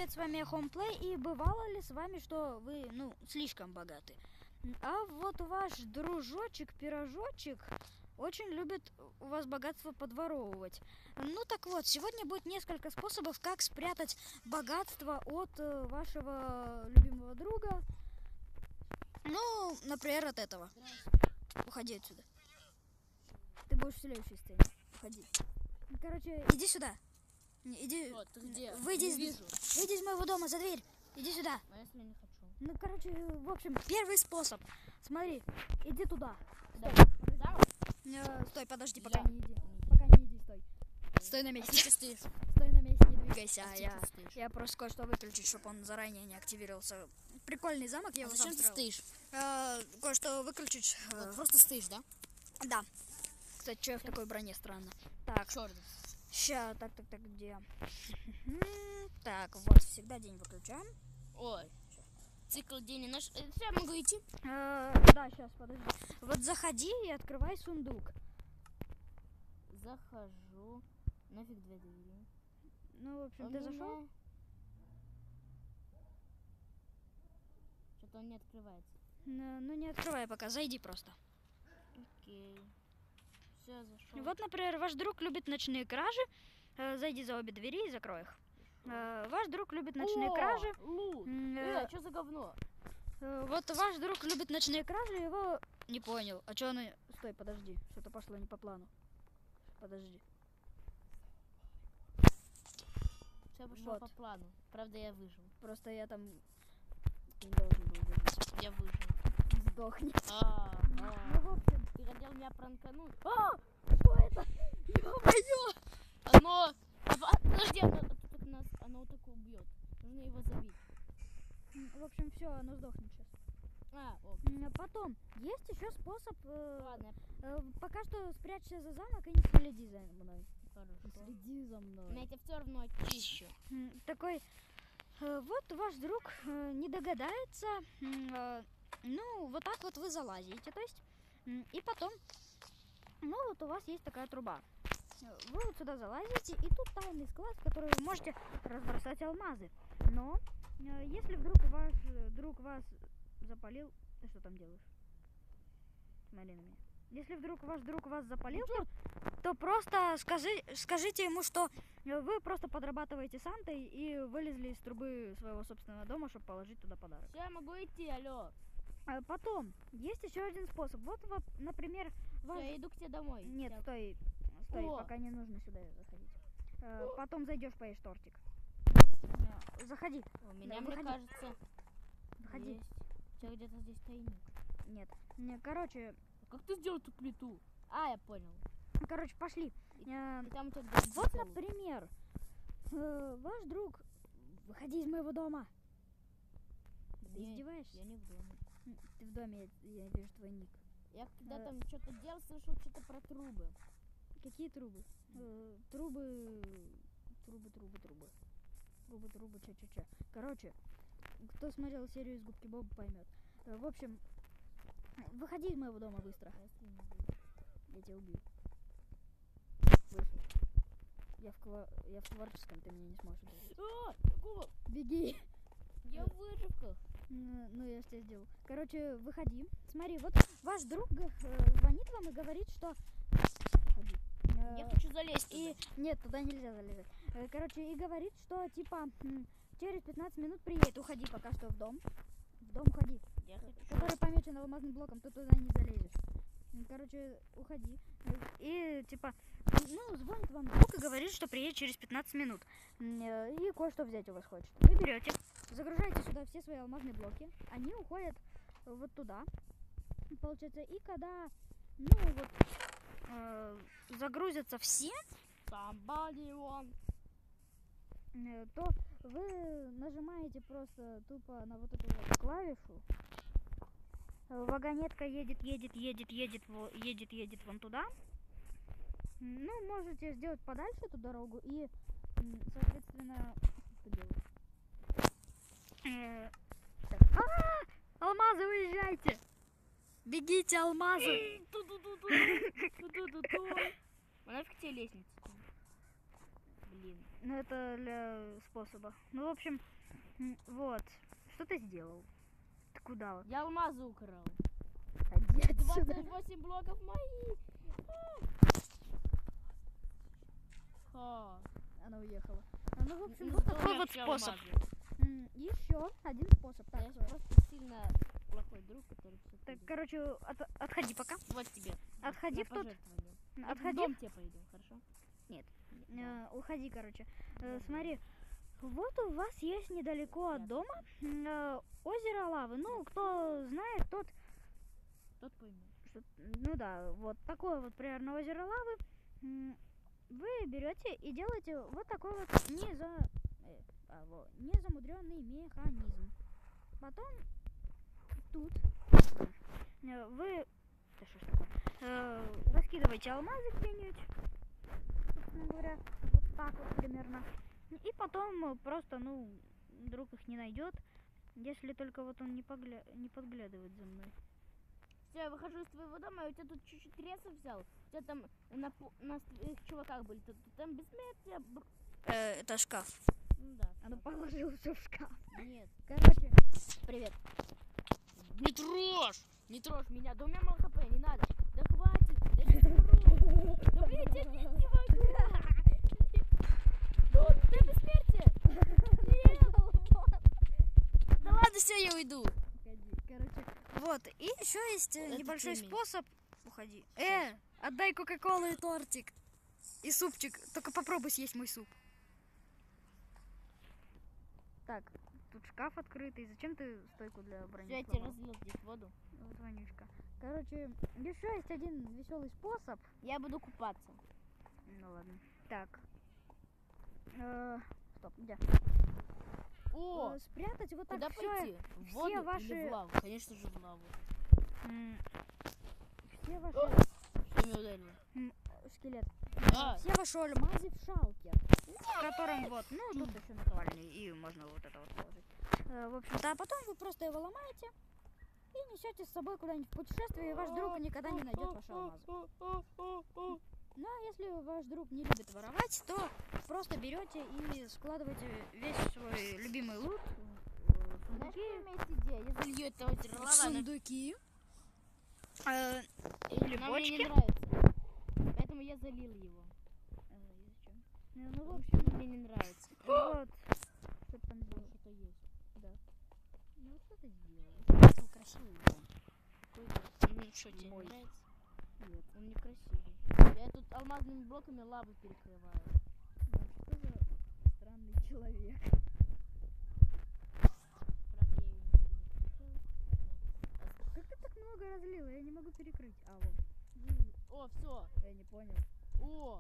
привет, с вами Homeplay, и бывало ли с вами, что вы, слишком богаты? А вот ваш дружочек-пирожочек очень любит у вас богатство подворовывать. Ну так вот, сегодня будет несколько способов, как спрятать богатство от вашего любимого друга. Ну, например, от этого. Уходи отсюда. Ты будешь в следующей сцене. Уходи. Короче, иди сюда. Иди. Вот, ты где? Выйди из моего дома за дверь. Иди сюда. А если не хочу? Ну, короче, в общем, первый способ. Смотри, иди туда. Стой, подожди, пока не иди. Пока не иди, стой. Стой на месте. Ты стоишь. Стой на месте, не двигайся. Я просто кое-что выключить, чтобы он заранее не активировался. Прикольный замок, я его сам Зачем ты строил. стоишь? Кое-что выключить. Вот просто стоишь, да? Да. Кстати, что я в такой броне, странно. Так. Черт. Ща, так, где? Так, вот, всегда день выключаем. Ой. Цикл день наш. Я могу идти? Да, сейчас, подожди. Вот заходи и открывай сундук. Захожу. Нафиг две двери. Ну, в общем, ты зашел? Что-то он не открывается. Ну, не открывай пока, зайди просто. Окей. Все, зашел. Вот, например, ваш друг любит ночные кражи. Зайди за обе двери и закрой их. Ваш друг любит ночные кражи. Лут. Что за говно? Вот ваш друг любит ночные кражи, его не понял. А что он... Стой, подожди, что-то пошло не по плану. Подожди. Все пошло по плану. Правда, я выжил. Просто я там не должен был выжить. Я выжил. Сдохни. Ну, в общем, ты хотел меня пранкануть. Что это? Ё-моё! Оно... Подожди, оно вот так убьет. Нужно его забить. В общем, все, оно сдохнет сейчас. Потом, есть еще способ... Ладно. Пока что спрячься за замок и не следи за мной. Хорошо. Следи за мной. Но я тебя все равно очищу. Такой, вот ваш друг не догадается. Ну, вот так вот вы залазите, то есть. И потом, ну вот у вас есть такая труба. Вы вот сюда залазите, и тут тайный склад, в который вы можете разбросать алмазы. Но, если вдруг ваш друг вас запалил... Ты что там делаешь? Смотри на меня. Если вдруг ваш друг вас запалил, то просто скажите ему, что вы просто подрабатываете Сантой и вылезли из трубы своего собственного дома, чтобы положить туда подарок. Все, я могу идти, алло. Потом, есть еще один способ. Вот, например... Я иду к тебе домой. Нет, стой, пока не нужно сюда заходить. Потом зайдешь, поешь тортик. Заходи. У меня, мне кажется, Заходи. Есть. У тебя где-то здесь тайник. Нет. Короче... Как ты сделал эту плиту? Я понял. Короче, пошли. И там у тебя вот, например, ваш друг... Выходи из моего дома. Ты издеваешься? Я не в доме. Ты в доме, я вижу твой ник. Я когда там что-то делал, слышал что-то про трубы. Какие трубы? Трубы, че. Короче, кто смотрел серию из Губки Боба, поймет. В общем, выходи из моего дома быстро. Я тебя убью. Вышел. Я в творческом, ты меня не сможешь убить. Какого? Беги. Я в выживках. Ну, я ж тебя сделал. Короче, выходи. Смотри, вот ваш друг звонит вам и говорит, что... Выходи. Я хочу залезть туда. Нет, туда нельзя залезать. Короче, и говорит, что, типа, через 15 минут приедет. Уходи пока что в дом. В дом уходи. Я хочу. Который помечен алмазным блоком, ты туда не залезешь. Короче, уходи. И, типа, звонит вам друг и говорит, что приедет через 15 минут. И кое-что взять у вас хочет. Вы берете, загружаете сюда все свои алмазные блоки. Они уходят вот туда. Получается, и когда, загрузятся все, то вы нажимаете просто тупо на вот эту вот клавишу. Вагонетка едет вон туда. Ну, можете сделать подальше эту дорогу и, соответственно, что делать? Алмазы, уезжайте! Бегите, алмазы! Нафиг тебе лестница? Блин. Ну, это для способа. Ну, в общем, Вот. Что ты сделал? Ты куда вот? Я алмазы украл. Иди отсюда. 28 блоков мои. Ха. Она уехала. Ну, в общем, Ну, вот зато такой я вот вообще способ. алмазы. Еще один способ. Я Так, же просто сильно плохой друг, который все так, короче, отходи пока. Вот тебе. Отходи на в тот. пожертвование. Я в Отходи. дом тебе пойду, хорошо? Нет. Да. Уходи, короче. Давай. Смотри, вот у вас есть недалеко от дома озеро лавы. Ну, кто знает, тот, Тот поймет. ну да, вот такое вот примерно озеро лавы. Вы берете и делаете вот такой вот незамудренный механизм. Потом тут вы да что ж такое? Раскидываете алмазы где-нибудь, собственно говоря, вот так вот примерно. И потом просто, ну, друг их не найдет, если только вот он не подглядывает за мной. Все, я выхожу из твоего дома, я у тебя тут чуть-чуть ресов взял. У тебя там на твоих чуваках были. Там бессмертие. Это шкаф. Ну да. Она положила все в шкаф. Нет. Короче, привет. Не трожь! Не трожь меня, да у меня мало хп, не надо. Да хватит, да я не умру. Да блин, я не могу. Да ты бессмертие. Нет. Да ладно, все, я уйду. Погоди, короче, вот, и еще есть Это небольшой ты мне. способ. Уходи. Отдай кока-колу и тортик. И супчик. Только попробуй съесть мой суп. Так, тут шкаф открытый. Зачем ты стойку для брони Я тебе сломал? разлил здесь воду. Вот вонючка. Короче, еще есть один веселый способ. Я буду купаться. Ну ладно. Так. Стоп, где? О, Спрятать вот так куда все. пойти? В воду или ваши- в лаву? Конечно же в лаву. Все ваши Что меня ударило? скелет. А. Все ваши альмазы в шалке. В котором вот, ну тут еще наковальня, и можно вот это вот положить. В общем-то, а потом вы просто его ломаете и несете с собой куда-нибудь в путешествие, и ваш друг никогда не найдет ваши алмазы. Ну а если ваш друг не любит воровать, то просто берете и складываете весь свой любимый лут в Знаешь, сундуки. какая у меня есть идея? Я залью это озеро лавы, она- Сундуки. Или но мне не бочки. нравится. Поэтому я залил его. Зачем? Ну, в В общем, общем, мне не нравится. вот. Что там Там сделал? что-то есть. Да. Ну что ты сделал? Такой красивый дом. Ну что, тебе Мой. не нравится? Нет. Он некрасивый. Я тут алмазными блоками лаву перекрываю. Ну, что за странный человек? Правда, я ее не перекрываю. Как ты так много разлила? Я не могу перекрыть. Алло. О, все. Я не понял. О!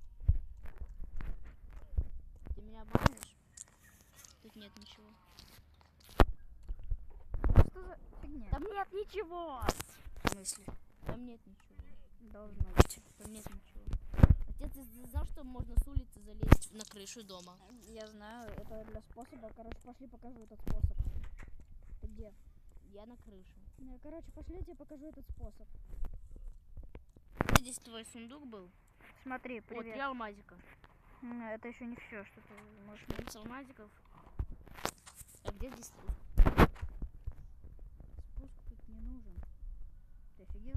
Ты меня обманешь? Тут нет ничего. Что за фигня? Там нет ничего! В смысле? Там нет ничего. Должно быть. Там нет ничего. Отец, ты знал, что можно с улицы залезть на крышу дома? Я знаю, это для способа. Короче, пошли покажу этот способ. Ты где? Я на крыше. Короче, пошли, я тебе покажу этот способ. Здесь твой сундук был? Смотри, Вот, 3 привет. алмазика. Это еще не все, что ты можешь. 11 алмазиков. А где здесь спуск? Спуск тут не нужен. Ты офигел?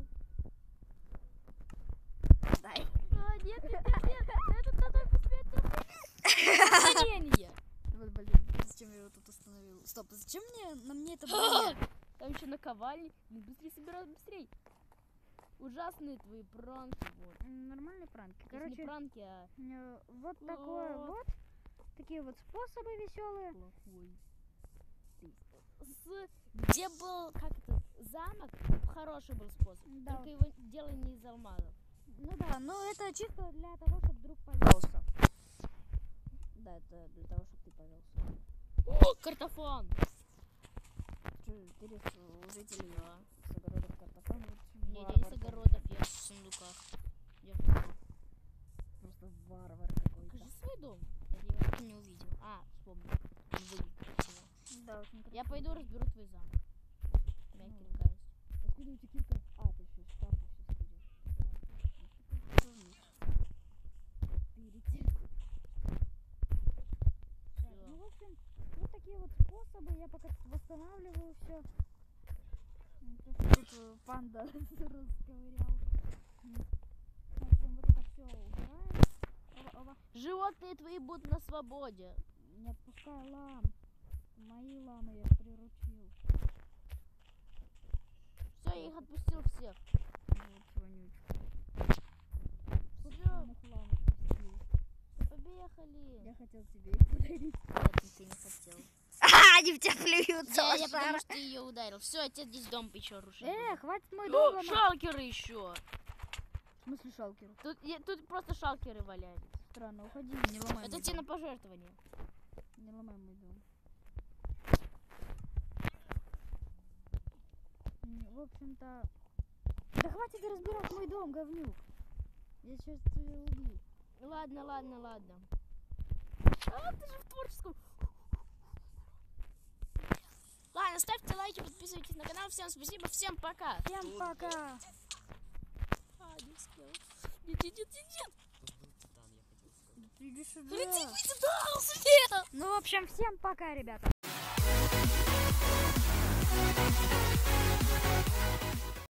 Дай. А, нет, это такой беспечный. Вот, блин, зачем я его тут остановил? Стоп, зачем на мне это броня? Там еще наковальни. Блин, быстрее собирай, быстрей. Ужасные твои пранки, вот. Нормальные пранки. То есть Короче, не пранки, а вот такое Вот. вот. Такие вот способы веселые. плохой. Где был, как это, замок, хороший был способ. Да. Только его делай не из алмазов. Ну да, но это чисто для того, чтобы друг повелся. Да, это для того, чтобы ты повелся. О, картофан! Ты служитель Да. с огородов картофан. Нет, я не с огородов, я в сундуках. Я в сундуках. Просто варвар какой-то. Покажи свой дом. Я его так и не увидел. А, вспомнил. Он выглядит красиво. Да, очень красиво. Я пойду разберу твой замок. У меня Ну. кирка есть. Откуда у тебя кирка? А, ты еще шкаф сейчас идешь. Да. Так, ну, в общем, вот такие вот способы. Я пока восстанавливаю все. Тут панда расковырял. В общем, вот это все убираем. Животные твои будут на свободе. Не отпускай лам. Мои ламы я приручил. Все, я их отпустил всех. Вот вонючка. Собственных лам отпустил. Побехали. Я хотел тебе их подарить. Нет, ты не хотел. Они в тебя плюются, Я потому что ее ударил. Все, отец здесь дом еще рушит. Хватит мой дом ломать. Шалкеры еще. В смысле шалкер? Тут просто шалкеры валялись. Странно, уходи, не ломай Это мой тебе на дом. пожертвование. Не ломай мой дом. В общем-то... Да хватит разбирать мой дом, говнюк. Я сейчас тебя убью. Ладно. А, ты же в творческом. Ладно, ставьте лайки, подписывайтесь на канал. Всем спасибо, всем пока. Всем пока. А, не успел. Нет. Иди сюда. Иди сюда, успел. Ну, в общем, всем пока, ребята.